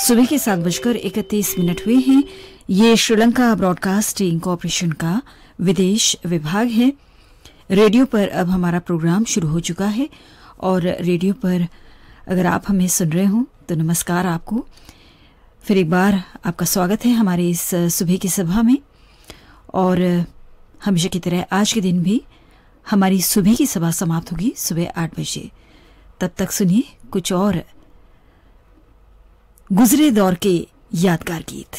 सुबह के 7:31 हुए हैं। ये श्रीलंका ब्रॉडकास्टिंग कॉरपोरेशन का विदेश विभाग है। रेडियो पर अब हमारा प्रोग्राम शुरू हो चुका है और रेडियो पर अगर आप हमें सुन रहे हो तो नमस्कार आपको। फिर एक बार आपका स्वागत है हमारे इस सुबह की सभा में। और हमेशा की तरह आज के दिन भी हमारी सुबह की सभा समाप्त होगी सुबह 8 बजे। तब तक सुनिए कुछ और गुजरे दौर के यादगार गीत।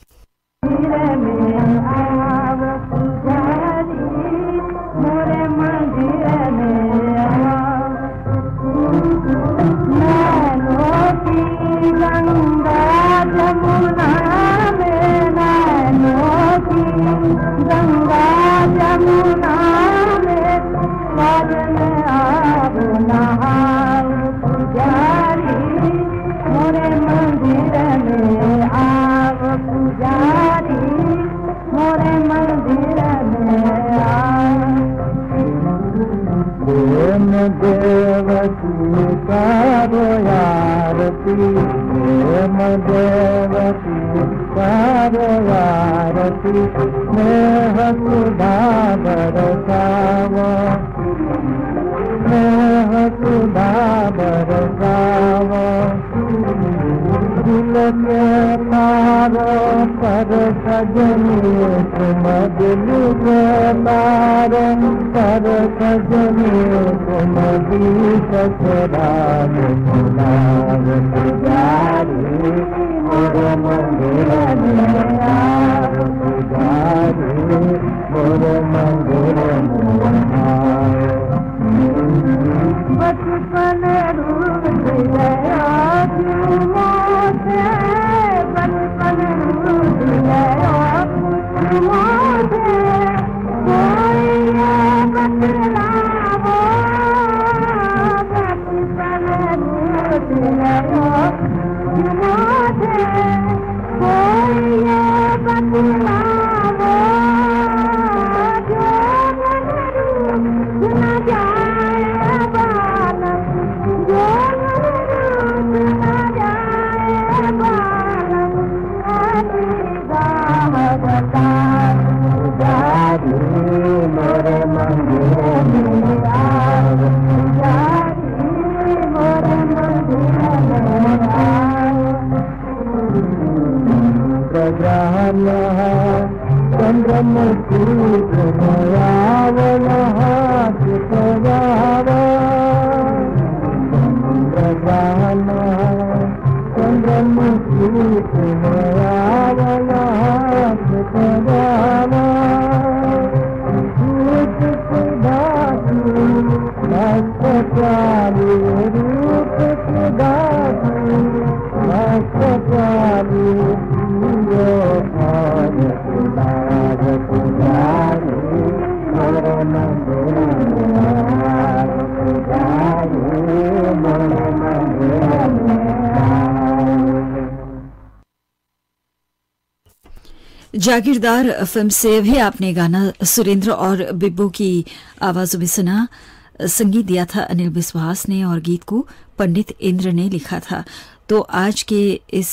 जागीरदार फिल्म से भी आपने गाना सुरेंद्र और बिब्बू की आवाजों में सुना। संगीत दिया था अनिल विश्वास ने और गीत को पंडित इंद्र ने लिखा था। तो आज के इस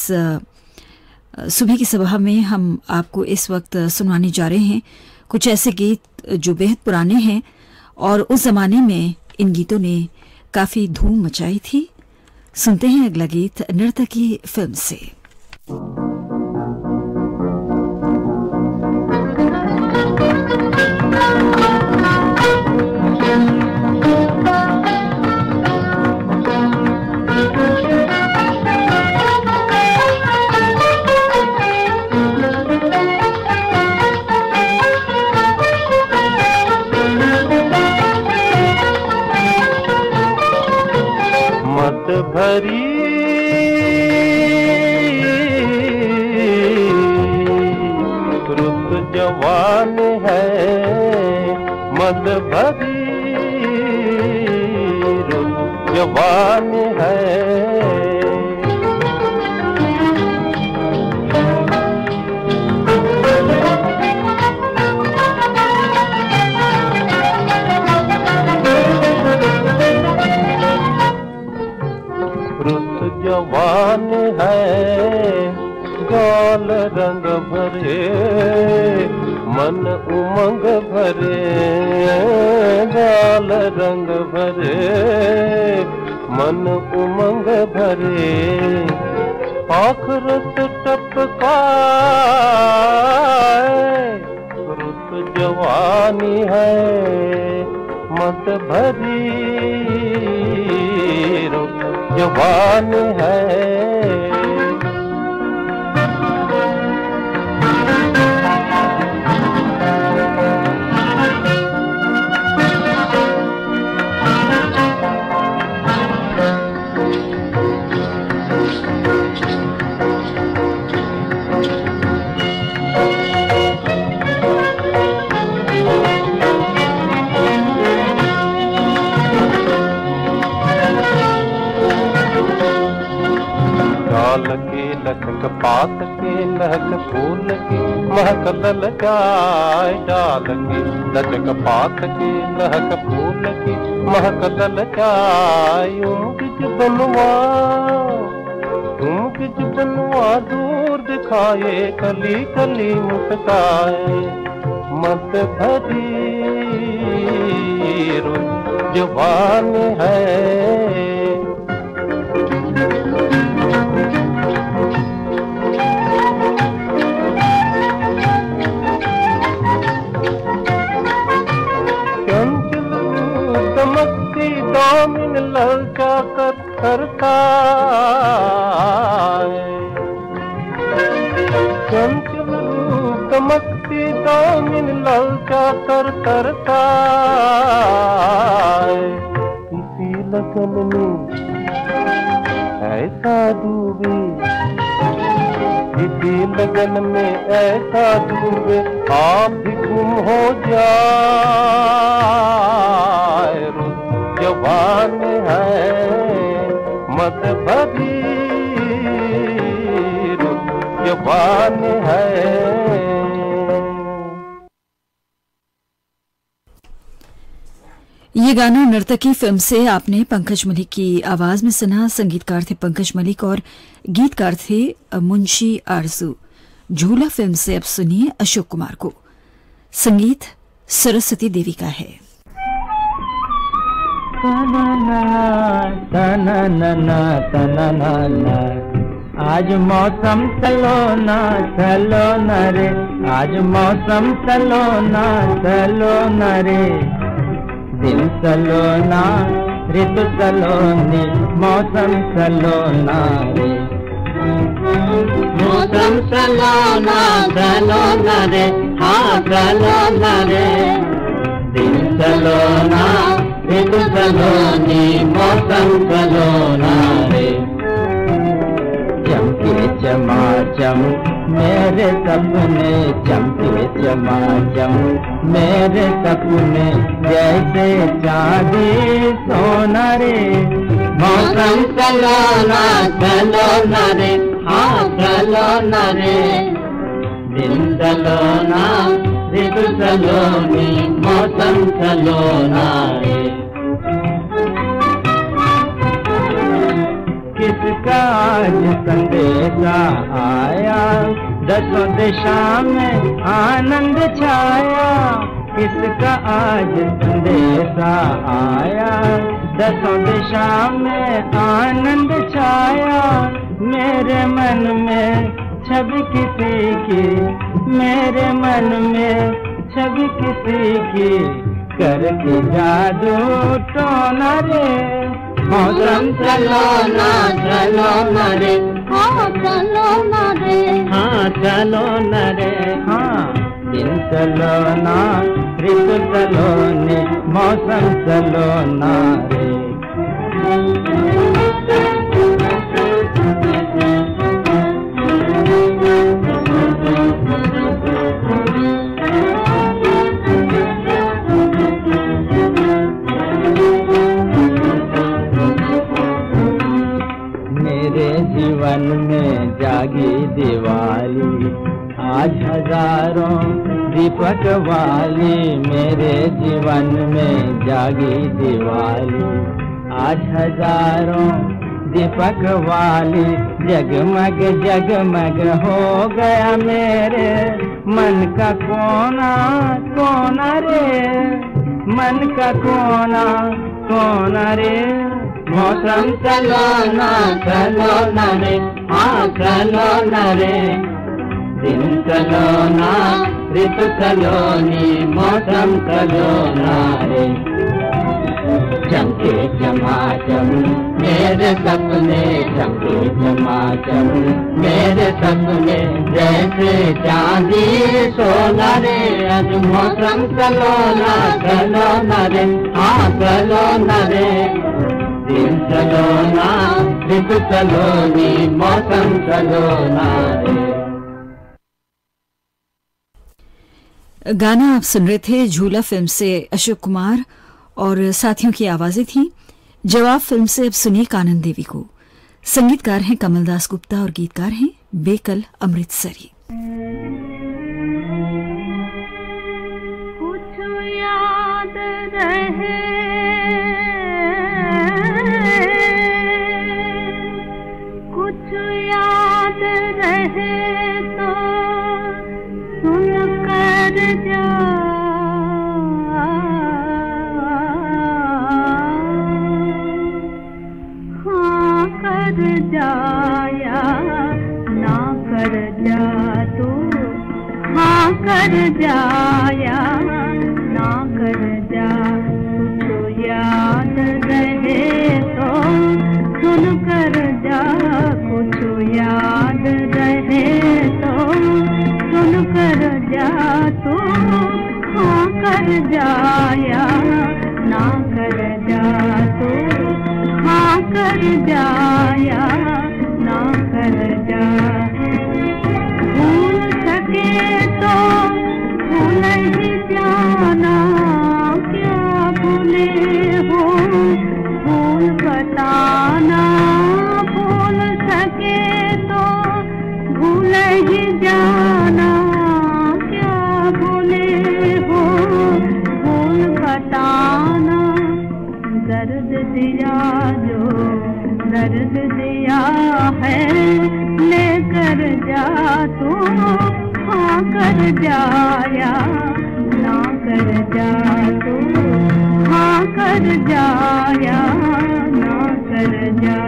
सुबह की सभा में हम आपको इस वक्त सुनवाने जा रहे हैं कुछ ऐसे गीत जो बेहद पुराने हैं और उस जमाने में इन गीतों ने काफी धूम मचाई थी। सुनते हैं अगला गीत नर्तकी फिल्म से। भरी रुत जवान है मद भरी रुत जवान है जवान है गाल रंग भरे, मन उमंग भरे, गाल रंग भरे, मन उमंग भरे, आँख रस टपकाए, रुत जवानी है मत भरी, रुत जवानी है। लचक पात के लहक फूल की महक ललचाए, डाल की लचक पात के लहक फूल की महक ललचाए, उमकिच बनवा दूर दिखाए, कली कली मुस्काए, मत भरी रुत जवान है। दामिन ललचा कर करता है, चंचल रूप दमकती दामिन ललचा कर करता है, इसी लगन में ऐसा डूबे, इसी लगन में ऐसा डूबे, आप भी गुम हो जाए, जवान है मत भरी, जवान है। ये गाना नर्तकी फिल्म से आपने पंकज मलिक की आवाज में सुना। संगीतकार थे पंकज मलिक और गीतकार थे मुंशी आरजू। झूला फिल्म से अब सुनिए अशोक कुमार को। संगीत सरस्वती देवी का है। आज मौसम सलोना सलोना रे, आज मौसम सलोना सलोना रे, दिन सलोना ऋतु सलोनी, मौसम सलोना रे, मौसम सलोना सलोना रे, हाँ सलोना रे, दिन सलोना ऋतु सलोनी, मौसम सलोना रे, चमके चमाचम मेरे सपने, चमके चमाचम मेरे सपने, जैसे चांदी सोना रे, मौसम सलोना सलोना रे, हाँ सलोना रे, दिन सलोना ऋतु सलोनी, मौसम सलोना रे। किसका आज संदेशा आया, दसों दिशा में आनंद छाया, किसका आज संदेशा आया, दसों दिशा में आनंद छाया, मेरे मन में छवि किसी की, मेरे मन में छवि किसी की, करके जादू टोना रे, मौसम सलोना सलोना रे, हाँ सलोना रे, हाँ सलोना रे, हाँ दिन सलोना ऋतु सलोनी, मौसम सलोना रे। जीवन में जागी दिवाली, आज हजारों दीपक वाली, मेरे जीवन में जागी दिवाली, आज हजारों दीपक वाली, जगमग जगमग हो गया मेरे मन का कोना कोना रे, मन का कोना कोना रे। मौसम सलोना सलोना रे, हाँ सलोना रे, दिन सलोना ऋतु सलोनी, मौसम सलोना रे। चमके चमाचम मेरे सपने, चमके चमाचम मेरे सपने, जैसे चांदी सोना रे। आज मौसम सलोना सलोना रे, हाँ सलोना रे, दिन सलोना ऋतु सलोनी, मौसम सलोना रे। गाना आप सुन रहे थे झूला फिल्म से अशोक कुमार और साथियों की आवाजें थी। जवाब फिल्म से अब सुनिए कानन देवी को। संगीतकार हैं कमलदास गुप्ता और गीतकार हैं बेकल अमृतसरी। कुछ याद रहे, कुछ याद रहे तो सुन कर जा, जाया ना कर जा तू, हाँ कर जाया ना कर जा। कुछ याद रहे तो सुन कर जा, कुछ याद रहे तो सुन कर जा तू, हाँ कर जाया ना कर जा तू, हाँ कर जाया ना कर जा। भूल सके तो भूल ही जाना, क्या भूले हो भूल बताना। भूल सके तो भूल ही जाना, क्या भूले हो भूल बताना। दर्द दिया जो दर्द दिया है, लेकर जा तू, हाँ कर जाया ना कर जा तू, हाँ कर जाया ना कर जा।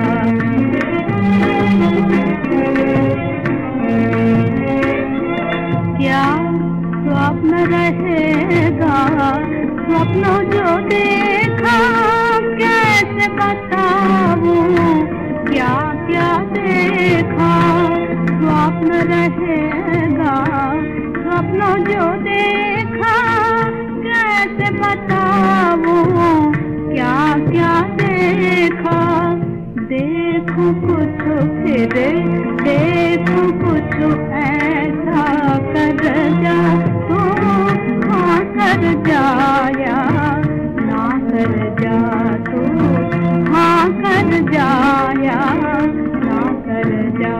क्या स्वप्न रहेगा, स्वप्न जो देखा कैसे बताऊं, क्या क्या देखा। स्वप्न रहेगा, स्वप्न जो देखा कैसे बताऊं, क्या क्या देखा। देखूं कुछ फिर देखूं कुछ ऐसा कर जा तू, हाँ कर जाया ना कर जा तू, हाँ कर जाया ना कर जा।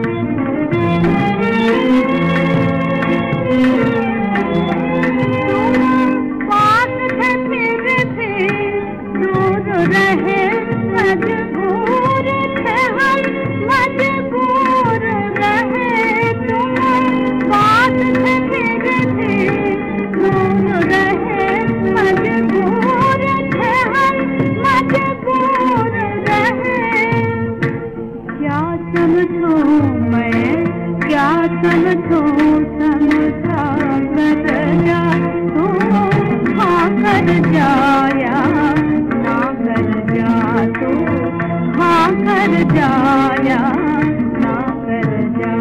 पास थे फिर भी दूर रहे, मजबूर थे हम मजबूर रहे। तुम पास थे फिर भी दूर रहे, मजबूर थे हम मजबूर रहे। क्या समझो मैं क्या समझो, समझा कर जा तू, हाँ कर जाया ना कर जा तू, हाँ कर जाया ना कर जा।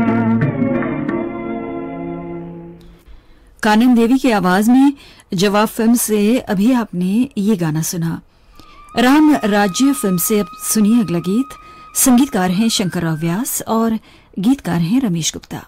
कानन देवी की आवाज में जवाब फिल्म से अभी आपने ये गाना सुना। राम राज्य फिल्म से अब सुनिए अगला गीत। संगीतकार हैं शंकरराव व्यास और गीतकार हैं रमेश गुप्ता।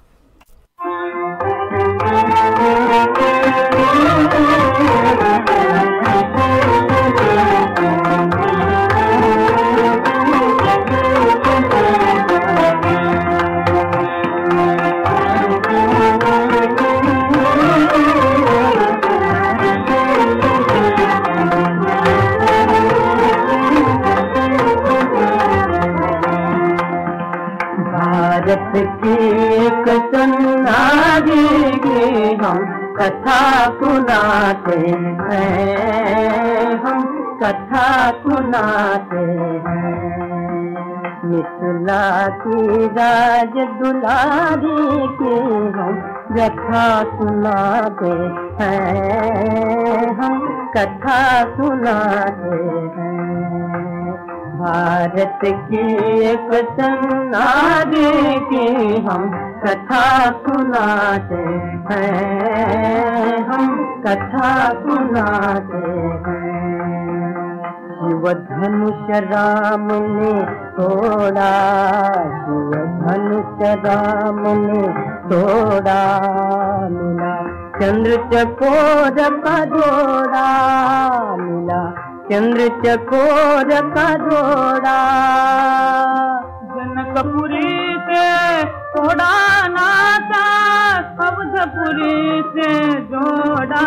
की एक सन्नारी की हम कथा सुनाते हैं, हम कथा सुनाते हैं। मिथिला की राज दुलारी की हम कथा सुनाते हैं, हम कथा सुनाते हैं। भारत की एक सन्नारी की हम कथा सुनाते हैं, हम कथा सुनाते हैं। शिव धनुष राम ने तोड़ा, शिव धनुष राम ने तोड़ा, मिला चंद्र चकोर का जोड़ा, मिला चंद्र चकोर का जोड़ा। जनकपुरी से तोड़ा नाता, अवधपुरी से जोड़ा,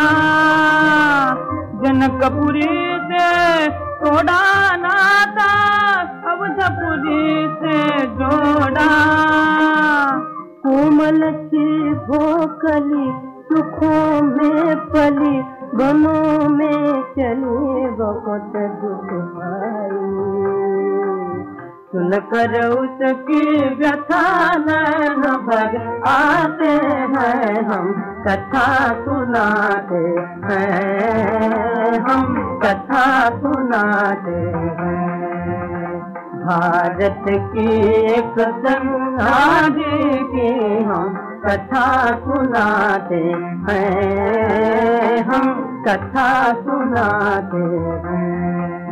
जनकपुरी से तोड़ा नाता, अवधपुरी से जोड़ा। कोमल सी भोकली सुखों में पली, बनों में चली बहुत दुख भाई। सुनकर उसकी व्यथा नैन भर आते हैं, हम कथा सुनाते हैं, हम कथा सुनाते हैं। भारत की एक सन्नारी की हम कथा सुनाते हैं, हम कथा सुनाते हैं।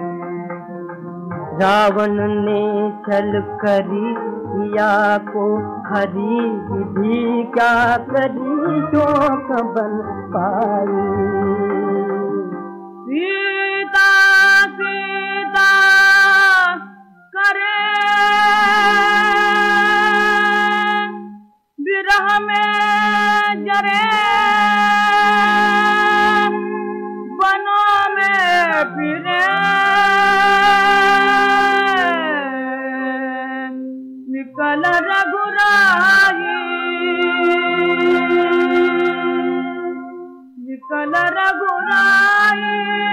रावण ने छल करी सिया को हरी, विधि क्या करी शोक बन पाई। सीता सीता करे विरह में जरे, वनों में फिरे, निकल रघुराई, निकल रघुराई।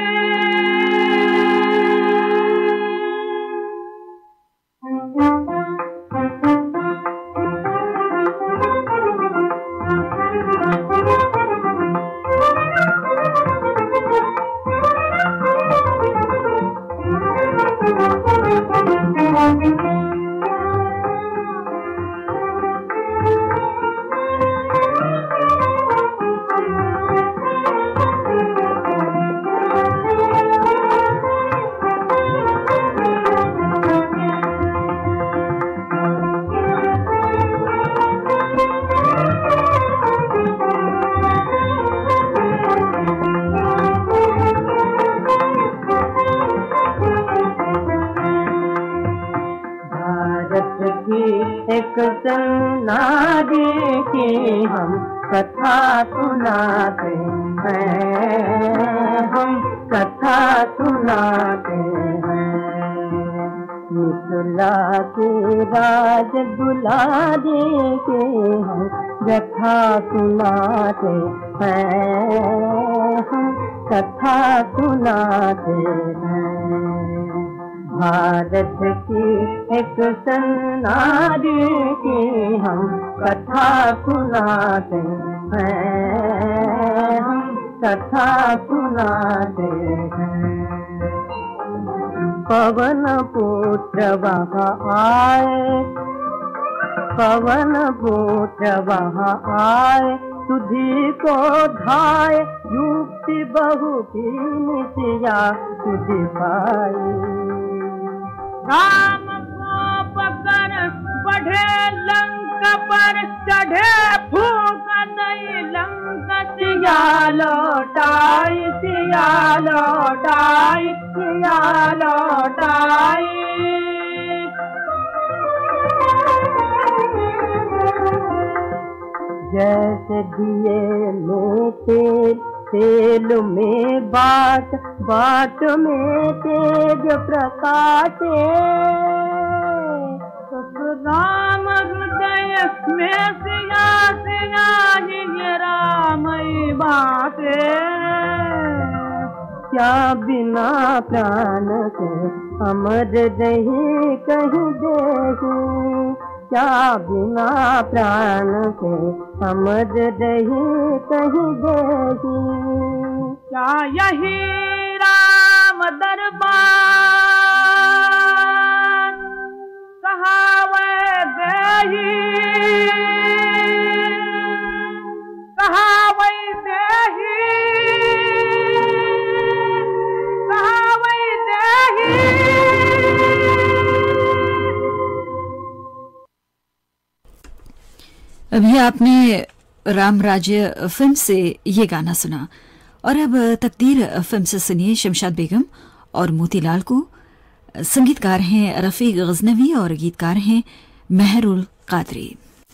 एक सन्नारी की हम कथा सुनाते हैं, हम कथा सुनाते हैं। मिथिला की राज दुलारी की हम कथा सुनाते हैं, हम कथा सुनाते हैं। भारत की एक सन्नारी की हम कथा सुनाते हैं, हम कथा सुनाते हैं। पवन पुत्र वहाँ आए, पवन पुत्र वहाँ आए, तुझी को धाय, युक्ति बहु की निशिया तुझी पाई। राम को पकड़ बढ़े लंका पर, चढ़े फूक दई लंका, सिया लौटाई, सिया लौटाई, सिया लौटाई। जैसे दिए में तेल, तेल में बाट, बाट में तेज प्रकाशे। राम हृदय मैं सिया सिया ही ये रामई बाटे क्या बिना प्राण के अमर नहीं कहीं देखूं क्या बिना प्राण के अमर नहीं कहीं देखूं क्या यही राम दरबार कहावे देही कहावे देही कहावे देही। अभी आपने राम राज्य फिल्म से ये गाना सुना और अब तकदीर फिल्म से सुनिए शमशाद बेगम और मोतीलाल को। संगीतकार हैं रफीक गजनवी और गीतकार हैं मेहरुल कादरी।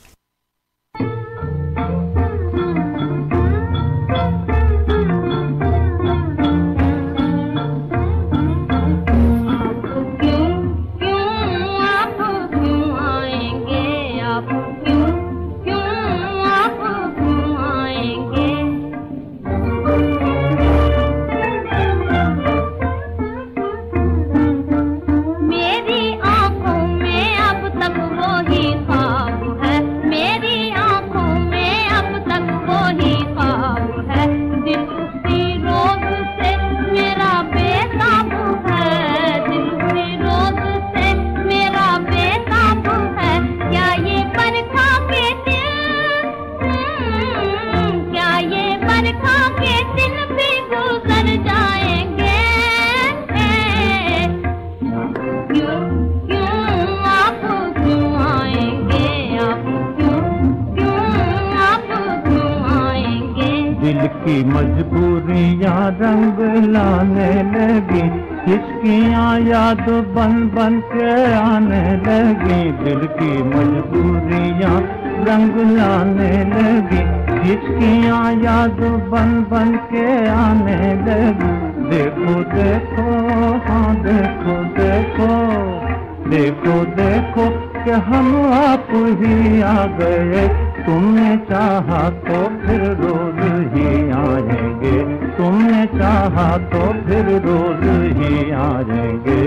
की मजबूरियां रंग लाने लगी हिचकियां याद बन बन के आने लगी दिल की मजबूरियां रंग लाने लगी हिचकियां याद बन बन के आने लगी देखो देखो हाँ देखो देखो देखो देखो कि हम आप ही आ गए तुमने चाहा तो फिर रोज ही आएंगे तुमने चाहा तो फिर रोज ही आएंगे।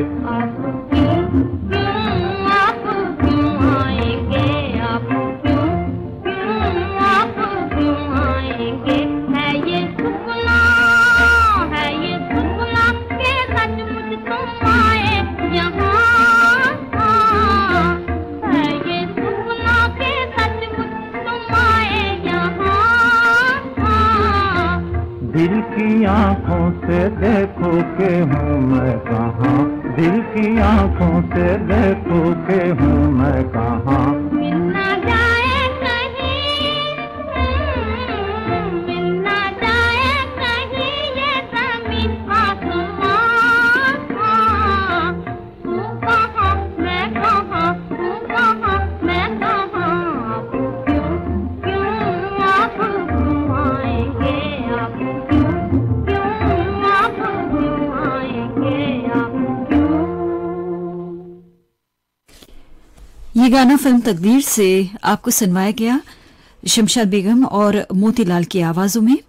दिल की आँखों से देखो के हूँ मैं कहाँ दिल की आँखों से देखो के हूँ मैं कहाँ मिलना जाए कहीं मिलना जाए कहीं ये ज़मीन आसमां तू कहाँ मैं कहाँ तू कहाँ मैं कहाँ क्यों क्यों आप घुमाएंगे आप ये गाना फिल्म तकदीर से आपको सुनवाया गया शमशाद बेगम और मोतीलाल की आवाजों में।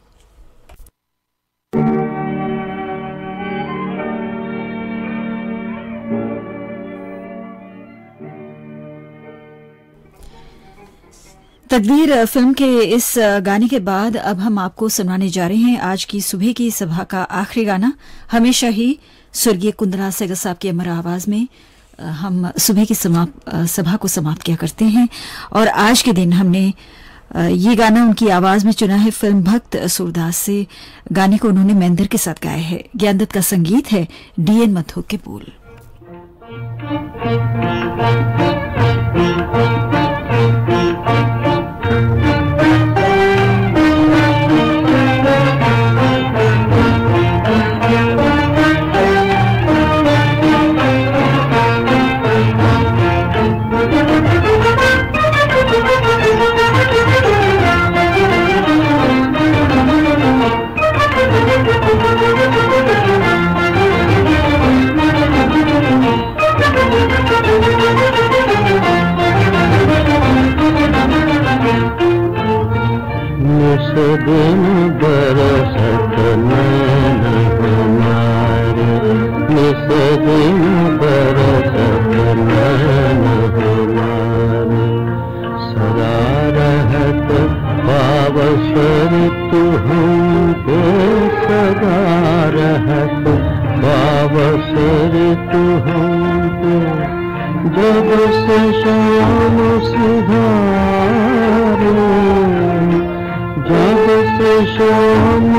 तकदीर फिल्म के इस गाने के बाद अब हम आपको सुनाने जा रहे हैं आज की सुबह की सभा का आखिरी गाना। हमेशा ही स्वर्गीय कुंदरा सेगल साहब की अमर आवाज में हम सुबह की सभा को समाप्त किया करते हैं और आज के दिन हमने ये गाना उनकी आवाज में चुना है फिल्म भक्त सूरदास से। गाने को उन्होंने महेंद्र के साथ गाया है। ज्ञानदत्त का संगीत है, डीएन मथुर के बोल। जब से शाम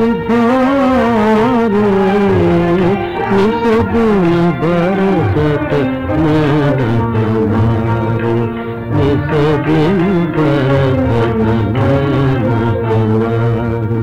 सुधारे इस दिन बरसत नैन हमारे, इस दिन बरसत नैन हमारे।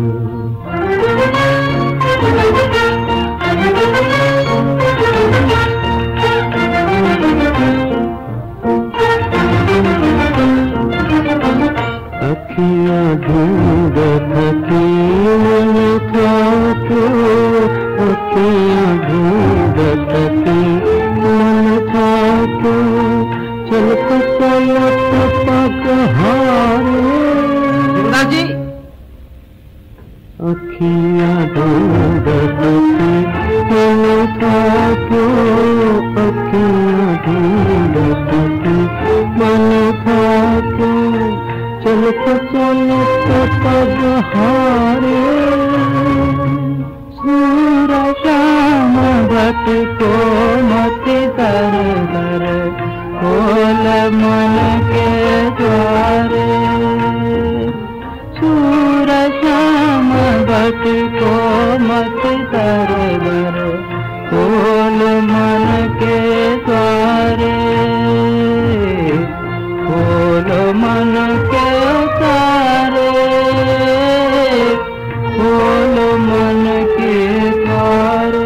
अखियाँ ढूंढत थी मन था क्यों, अखियाँ ढूंढत थी मन था क्यों, चलत चलत पग हारे। जी अखियाँ ढूंढत थी मन था क्यों, अखियाँ ढूंढत थी मन था क्यों, चलत चलत पग हारे। सूरज श्याम भट को मत दर दर, खोल मन के द्वारे। सूरज श्याम भट को मत दर दर, खोल मन के द्वारे, खोल मन के द्वारे, खोल मन के द्वारे।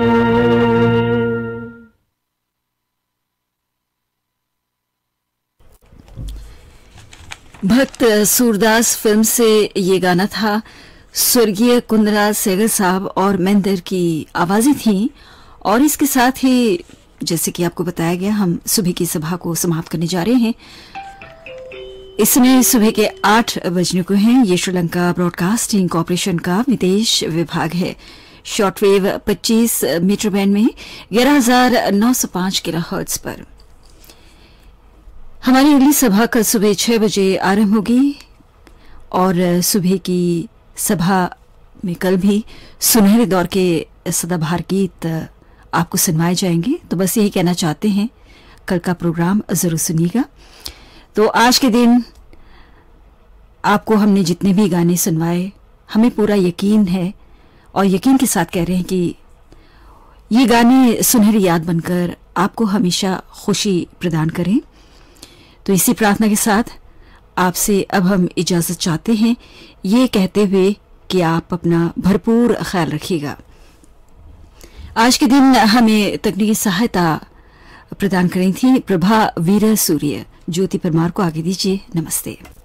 भक्त सूरदास फिल्म से ये गाना था। स्वर्गीय कुंदराज सहगल साहब और महेंद्र की आवाजें थीं। और इसके साथ ही जैसे कि आपको बताया गया, हम सुबह की सभा को समाप्त करने जा रहे हैं। इसमें सुबह के 8 बजने को हैं। ये श्रीलंका ब्रॉडकास्टिंग कॉरपोरेशन का विदेश विभाग है। शॉर्टवेव 25 मीटर बैंड में 11,905 किलोहर्ट्ज पर। हमारी अगली सभा कल सुबह 6 बजे आरंभ होगी और सुबह की सभा में कल भी सुनहरे दौर के सदाबहार गीत आपको सुनवाए जाएंगे। तो बस यही कहना चाहते हैं, कल का प्रोग्राम जरूर सुनिएगा। तो आज के दिन आपको हमने जितने भी गाने सुनवाए, हमें पूरा यकीन है और यकीन के साथ कह रहे हैं कि ये गाने सुनहरी याद बनकर आपको हमेशा खुशी प्रदान करें। तो इसी प्रार्थना के साथ आपसे अब हम इजाजत चाहते हैं, ये कहते हुए कि आप अपना भरपूर ख्याल रखिएगा। आज के दिन हमें तकनीकी सहायता प्रदान करी थी प्रभा वीर सूर्य। ज्योति परमार को आगे दीजिए। नमस्ते।